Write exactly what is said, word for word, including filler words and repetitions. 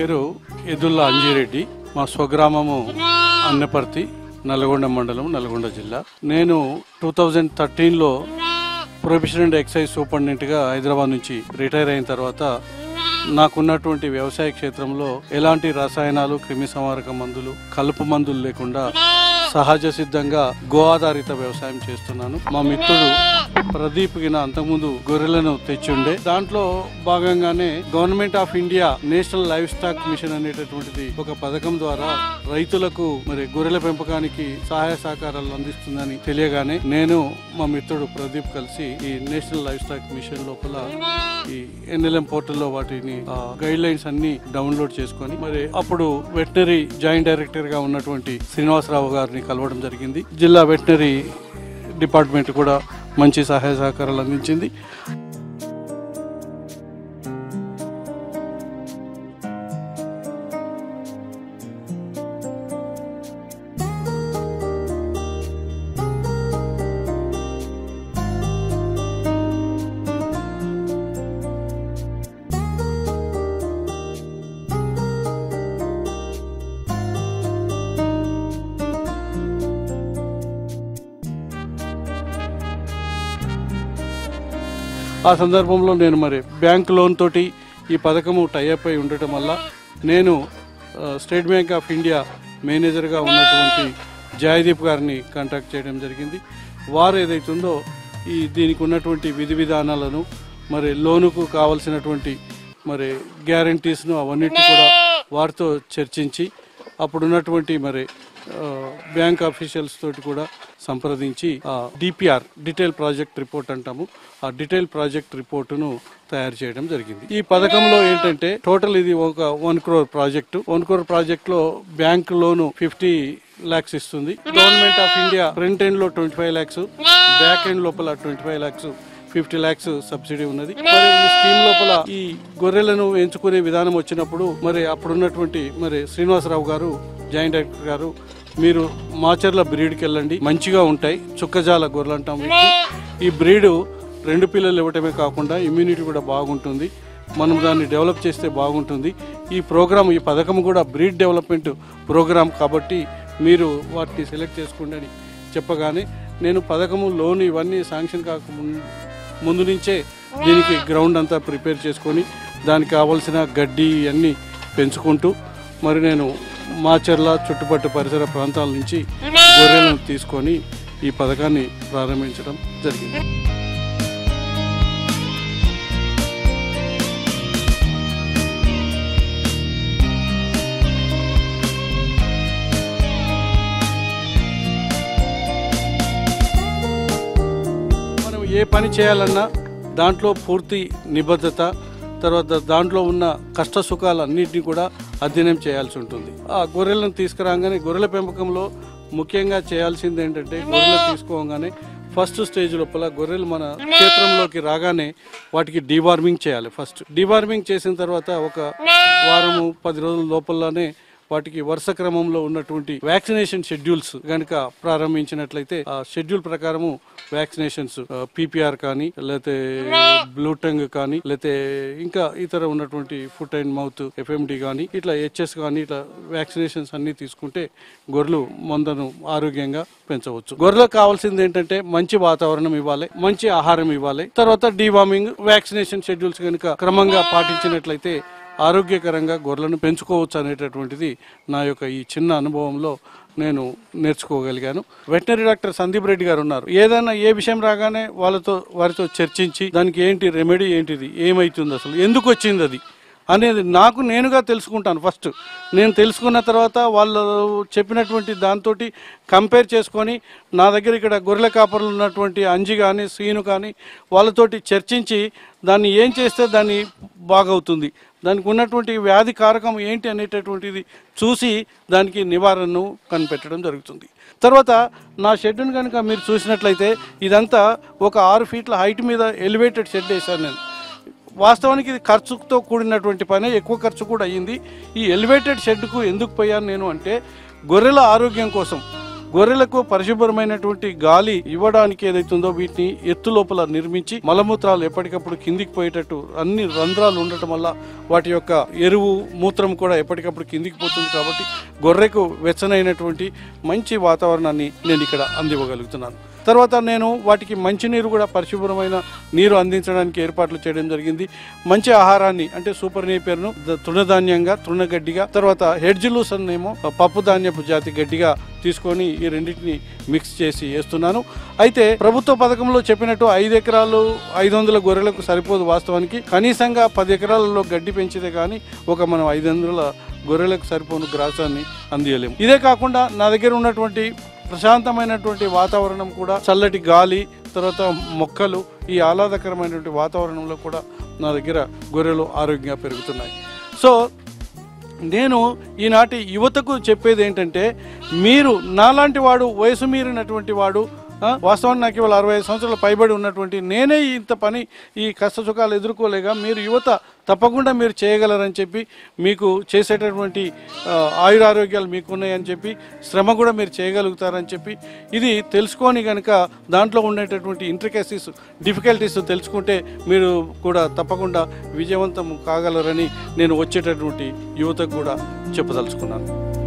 పేరు ఎదుల్లా అంజిరెడ్డి. మా స్వగ్రామము అన్నపర్తి, నల్గొండ మండలం, నల్గొండ జిల్లా. నేను టూ థౌజండ్ థర్టీన్లో ప్రొఫెషనల్ ఎక్సైజ్ సూపరింటెండెంట్గా హైదరాబాద్ నుంచి రిటైర్ అయిన తర్వాత నాకున్నటువంటి వ్యవసాయ క్షేత్రంలో ఎలాంటి రసాయనాలు, క్రిమి సంహారక మందులు, కలుపు మందులు లేకుండా సహజ సిద్ధంగా గో ఆధారిత వ్యవసాయం చేస్తున్నాను. మా మిత్రుడు ప్రదీప్ గిన అంతకుముందు గొర్రెలను తెచ్చిండే, దాంట్లో భాగంగానే government of India national livestock mission అనేటటువంటిది ఒక పథకం ద్వారా రైతులకు మరి గొర్రెల పెంపకానికి సహాయ సహకారాలు అందిస్తుందని తెలియగానే నేను మా మిత్రుడు ప్రదీప్ కలిసి ఈ నేషనల్ లైవ్ స్టాక్ మిషన్ లోపల ఈ ఎన్ఎల్ఎం పోర్టల్లో వాటిని గైడ్ లైన్స్ అన్ని డౌన్లోడ్ చేసుకొని మరి అప్పుడు వెటనరీ జాయింట్ డైరెక్టర్ గా ఉన్నటువంటి శ్రీనివాసరావు గారిని కలవడం జరిగింది. జిల్లా వెటనరీ డిపార్ట్మెంట్ కూడా మంచి సహాయ సహకారాలు అందించింది. ఆ సందర్భంలో నేను మరి బ్యాంక్ లోన్ తోటి ఈ పథకము టైఅప్ అయి ఉండటం వల్ల నేను స్టేట్ బ్యాంక్ ఆఫ్ ఇండియా మేనేజర్గా ఉన్నటువంటి జయదీప్ గారిని కాంటాక్ట్ చేయడం జరిగింది. వారు ఏదైతుందో ఈ దీనికి ఉన్నటువంటి విధి విధానాలను మరి లోనుకు కావలసినటువంటి మరి గ్యారంటీస్ను అవన్నిటిని కూడా వారితో చర్చించి అప్పుడున్నటువంటి మరి బ్యాంక్ ఆఫీషియల్స్ తోటి కూడా సంప్రదించి డిపిఆర్ డీటెయిల్ ప్రాజెక్ట్ రిపోర్ట్ అంటాము, ఆ డీటెయిల్ ప్రాజెక్ట్ రిపోర్టును తయారు చేయడం జరిగింది. ఈ పథకంలో ఏంటంటే టోటల్ ఇది ఒక one crore project. One crore project లో బ్యాంక్ లోను ఫిఫ్టీ లాక్స్ ఇస్తుంది. Government of India front end లో twenty five lakhs, back end లోపల twenty five lakhs, fifty lakhs subsidy ఉన్నది. మరి ఈ స్కీమ్ లోపల ఈ గొర్రెలను ఎంచుకునే విధానం వచ్చినప్పుడు మరి అప్పుడున్నటువంటి మరి శ్రీనివాసరావు గారు జాయింట్ డైరెక్టర్ గారు, మీరు మాచర్ల బ్రీడ్కి వెళ్ళండి, మంచిగా ఉంటాయి, చుక్కజాల గొర్రెలు అంటాం. ఈ బ్రీడ్ రెండు పిల్లలు ఇవ్వటమే కాకుండా ఇమ్యూనిటీ కూడా బాగుంటుంది, మనం దాన్ని డెవలప్ చేస్తే బాగుంటుంది. ఈ ప్రోగ్రామ్ ఈ పథకం కూడా బ్రీడ్ డెవలప్మెంట్ ప్రోగ్రామ్ కాబట్టి మీరు వాటిని సెలెక్ట్ చేసుకోండి అని చెప్పగానే నేను పథకము లోన్ ఇవన్నీ శాంక్షన్ కాక ముందు నుంచే దీనికి గ్రౌండ్ అంతా ప్రిపేర్ చేసుకొని దానికి కావాల్సిన గడ్డి అన్నీ పెంచుకుంటూ మరి నేను మాచర్ల చుట్టుపట్టు పరిసర ప్రాంతాల నుంచి గొర్రెలను తీసుకొని ఈ పథకాన్ని ప్రారంభించడం జరిగింది. మనం ఏ పని చేయాలన్నా దాంట్లో పూర్తి నిబద్ధత, తర్వాత దాంట్లో ఉన్న కష్ట సుఖాలన్నింటినీ కూడా అధ్యయనం చేయాల్సి ఉంటుంది. ఆ గొర్రెలను తీసుకురాగానే గొర్రెల పెంపకంలో ముఖ్యంగా చేయాల్సింది ఏంటంటే గొర్రెలు తీసుకోగానే ఫస్ట్ స్టేజ్ లోపల గొర్రెలు మన క్షేత్రంలోకి రాగానే వాటికి డీవార్మింగ్ చేయాలి. ఫస్ట్ డీవార్మింగ్ చేసిన తర్వాత ఒక వారము పది రోజుల లోపలనే వాటికి వరుస క్రమంలో ఉన్నటువంటి వ్యాక్సినేషన్ షెడ్యూల్స్ కనుక ప్రారంభించినట్లయితే ఆ షెడ్యూల్ ప్రకారము వ్యాక్సినేషన్స్ పీపీఆర్ కానీ లేకపోతే బ్లూటంగ్ కానీ లేకపోతే ఇంకా ఇతర ఉన్నటువంటి ఫుట్ అండ్ మౌత్ ఎఫ్ఎండి కానీ ఇట్లా హెచ్ఎస్ కానీ ఇట్లా వ్యాక్సినేషన్స్ అన్ని తీసుకుంటే గొర్రెలు మందను ఆరోగ్యంగా పెంచవచ్చు. గొర్రెలకు కావాల్సింది ఏంటంటే మంచి వాతావరణం ఇవ్వాలి, మంచి ఆహారం ఇవ్వాలి, తర్వాత డీవార్మింగ్, వ్యాక్సినేషన్ షెడ్యూల్స్ కనుక క్రమంగా పాటించినట్లయితే ఆరోగ్యకరంగా గొర్రెలను పెంచుకోవచ్చు అనేటటువంటిది నా యొక్క ఈ చిన్న అనుభవంలో నేను నేర్చుకోగలిగాను. వెటనరీ డాక్టర్ సందీప్ రెడ్డి గారు ఉన్నారు. ఏదైనా ఏ విషయం రాగానే వాళ్ళతో వారితో చర్చించి దానికి ఏంటి రెమెడీ, ఏంటిది, ఏమైతుంది, అసలు ఎందుకు వచ్చింది అది అనేది నాకు నేనుగా తెలుసుకుంటాను. ఫస్ట్ నేను తెలుసుకున్న తర్వాత వాళ్ళు చెప్పినటువంటి దాంతో కంపేర్ చేసుకొని నా దగ్గర ఇక్కడ గొర్రెల కాపర్లు ఉన్నటువంటి అంజి కానీ సీను కానీ వాళ్ళతోటి చర్చించి దాన్ని ఏం చేస్తే దాన్ని బాగవుతుంది, దానికి ఉన్నటువంటి వ్యాధి కారకం ఏంటి అనేటటువంటిది చూసి దానికి నివారణను కనిపెట్టడం జరుగుతుంది. తర్వాత నా షెడ్యూని కనుక మీరు చూసినట్లయితే ఇదంతా ఒక ఆరు ఫీట్ల హైట్ మీద ఎలివేటెడ్ షెడ్ వేశాను నేను. వాస్తవానికి ఇది ఖర్చుతో కూడినటువంటి పని, ఎక్కువ ఖర్చు కూడా అయ్యింది. ఈ ఎలివేటెడ్ షెడ్కు ఎందుకు పోయాను నేను అంటే గొర్రెల ఆరోగ్యం కోసం, గొర్రెలకు పరిశుభ్రమైనటువంటి గాలి ఇవ్వడానికి ఏదైతుందో వీటిని ఎత్తు లోపల నిర్మించి మలమూత్రాలు ఎప్పటికప్పుడు కిందికి పోయేటట్టు అన్ని రంధ్రాలు ఉండటం వల్ల వాటి యొక్క ఎరువు మూత్రం కూడా ఎప్పటికప్పుడు కిందికి పోతుంది. కాబట్టి గొర్రెకు వెచ్చనైనటువంటి మంచి వాతావరణాన్ని నేను ఇక్కడ అందివ్వగలుగుతున్నాను. తర్వాత నేను వాటికి మంచినీరు కూడా పరిశుభ్రమైన నీరు అందించడానికి ఏర్పాట్లు చేయడం జరిగింది. మంచి ఆహారాన్ని అంటే సూపర్ నేపియర్ను తృణధాన్యంగా తృణగడ్డిగా తర్వాత హెడ్జిలూస్ అనేమో పప్పు ధాన్యపు జాతి గడ్డిగా తీసుకొని ఈ రెండింటిని మిక్స్ చేసి వేస్తున్నాను. అయితే ప్రభుత్వ పథకంలో చెప్పినట్టు ఐదు ఎకరాలు ఐదు వందల గొర్రెలకు సరిపోదు. వాస్తవానికి కనీసంగా పది ఎకరాలలో గడ్డి పెంచితే కానీ ఒక మనం ఐదు వందల గొర్రెలకు సరిపోను గ్రాసాన్ని అందియలేము. ఇదే కాకుండా నా దగ్గర ఉన్నటువంటి ప్రశాంతమైనటువంటి వాతావరణం కూడా చల్లటి గాలి తర్వాత మొక్కలు ఈ ఆహ్లాదకరమైనటువంటి వాతావరణంలో కూడా నా దగ్గర గొర్రెలు ఆరోగ్యంగా పెరుగుతున్నాయి. సో నేను ఈనాటి యువతకు చెప్పేది ఏంటంటే, మీరు నాలాంటి వాడు వయసు మీరినటువంటి వాడు వాస్తవానికి నాకు ఇవాళ అరవై ఐదు సంవత్సరాల పైబడి ఉన్నటువంటి నేనే ఇంత పని ఈ కష్ట సుఖాలు ఎదుర్కోలేక మీరు యువత తప్పకుండా మీరు చేయగలరని చెప్పి మీకు చేసేటటువంటి ఆయురారోగ్యాలు మీకు ఉన్నాయని చెప్పి శ్రమ కూడా మీరు చేయగలుగుతారని చెప్పి ఇది తెలుసుకొని కనుక దాంట్లో ఉండేటటువంటి ఇంట్రికసీస్ డిఫికల్టీస్ తెలుసుకుంటే మీరు కూడా తప్పకుండా విజయవంతం కాగలరని నేను వచ్చేటటువంటి యువతకు కూడా చెప్పదలుచుకున్నాను.